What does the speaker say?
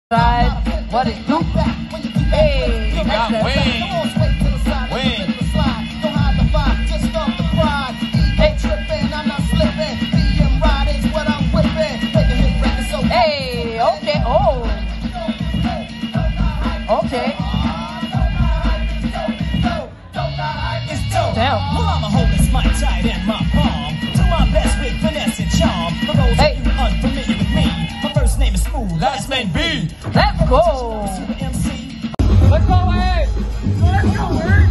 What is do? Hey, got that's wings. Wings. Hey, okay, oh. Okay. Damn. Well, I'm a homeless mic tight in my palm. Do my best with finesse and charm. For those of you unfamiliar with me, my first name is Smooth, last name B. Let's go. Super MC. Let's go, Ed. Let's go, Ed.